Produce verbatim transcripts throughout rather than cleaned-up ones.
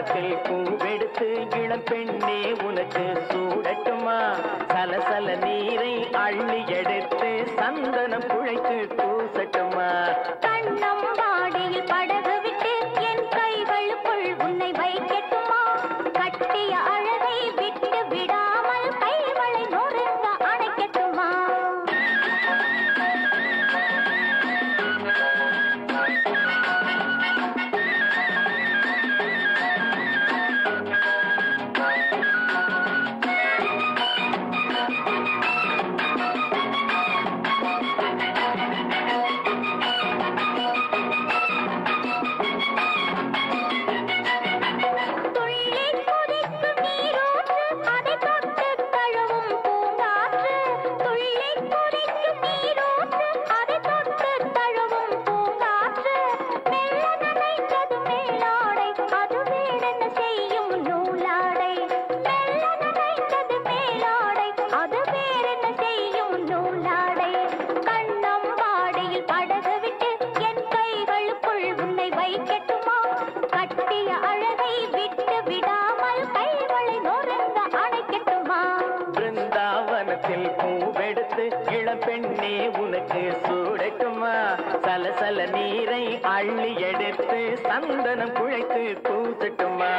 வனத்தில் பூவெடுத்து இளம் பெண்ணே உனக்கு சூடட்டுமா சலசல நீரை அள்ளி எடுத்து சந்தனம் குழைத்து பூசட்டுமா கண்ணம் வாடையில் படகு விட்டு என் கைகளுக்குள் உன்னை வைக்கட்டுமா கட்டிய அழகை விட்டு விடாமல் கைகளை நொறுங்க அணைக்கட்டுமா பூவெடுத்து இளம் பெண்ணே உனக்கு சூடட்டுமா சலசல நீரை அள்ளி எடுத்து சந்தனம் குழைத்து பூசட்டுமா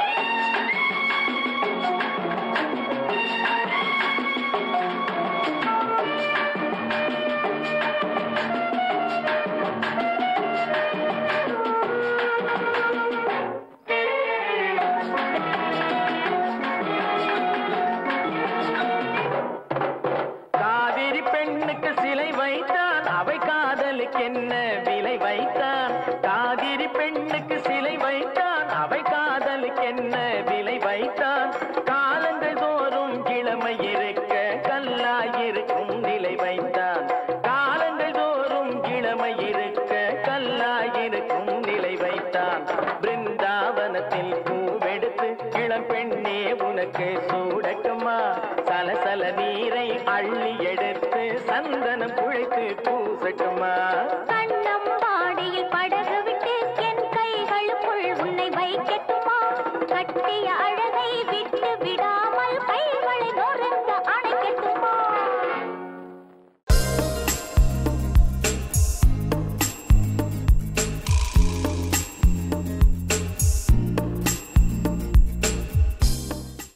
பெண்ணுக்கு சிலை வைத்தான் அவை காதலுக்கு என்ன விலை வைத்தான் காதிரி பெண்ணுக்கு சிலை வைத்தான் அவை காதலுக்கு என்ன விலை வைத்தான் காலங்கள் தோறும் இளமை இருக்க கல்லாயிருக்கும் நிலை வைத்தான் காலங்கள் தோறும் இளமை இருக்க கல்லாயிருக்கும் நிலை வைத்தான் பிருந்தாவனத்தில் பூவெடுத்து இளம் பெண்ணே உனக்கு சூடட்டுமா சலசல நீரை அள்ளி எடுத்து சந்தனம் குழைத்து பூசட்டுமா கண்ணம் வாடியில் படகு விட்டு என் கைகளுக்குள் உன்னை வைக்கட்டுமா கட்டிய